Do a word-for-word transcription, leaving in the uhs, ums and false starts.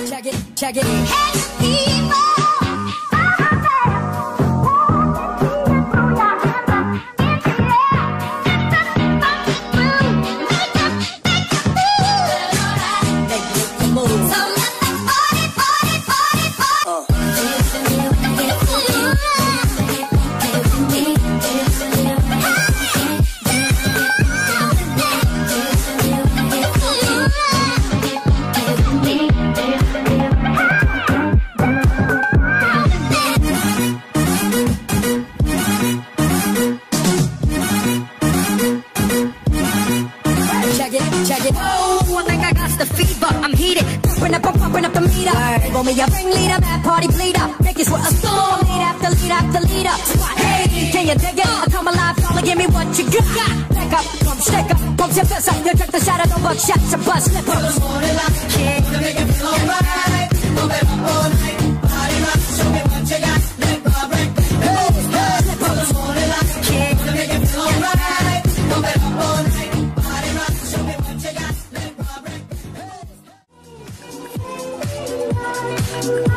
check it, check it. Hey, people. Check it. Oh, I think I got the fever. I'm heated, pumping up, I'm pumping up the meter. Label me a ringleader, mad party bleeder. Make this with a storm, lead after lead after leader. Hey, can you dig it? I come alive, calling, give me what you got. Back up, pump, stick up, pump your fist up. You drink the shadow, no buck shots, a bus slip up. This morning like a kid, gonna make you feel alright. Move it up all night, body rock, show me what you got. Let go, break, break, slip up. This morning like a kid, gonna make you feel alright. Move it up all night. Show me what you got, let it go, break.